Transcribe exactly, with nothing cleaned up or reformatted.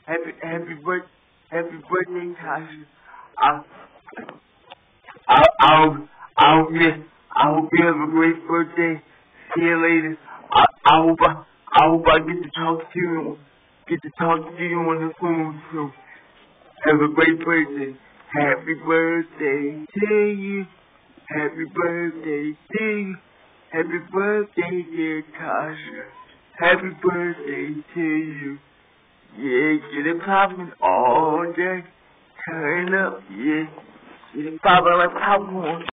Happy, happy birthday, happy birthday, Tasha. I, I, I hope, I hope you, I hope you have a great birthday. See you later. I, I hope I, I hope I get to talk to you, get to talk to you on the phone too. Have a great birthday. Happy birthday to you. Happy birthday to you. Happy birthday, dear Tasha. Happy birthday to you. Yeah, get it poppin' all day. Turn up, yeah. Get it poppin' like popcorn.